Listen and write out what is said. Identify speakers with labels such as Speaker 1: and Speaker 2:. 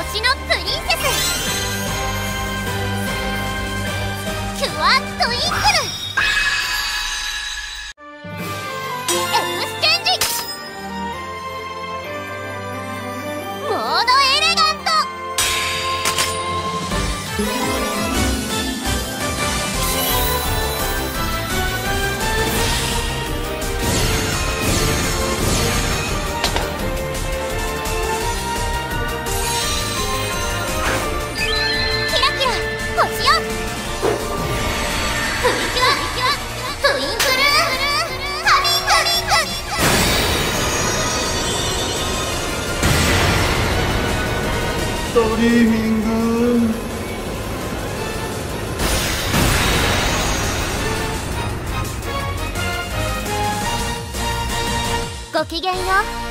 Speaker 1: 星のプリンセスキュアトインクルエクスチェンジモードエレガントキラキラ星よプリキュアトインクルハミング
Speaker 2: ストリーミング。
Speaker 1: ごきげんよう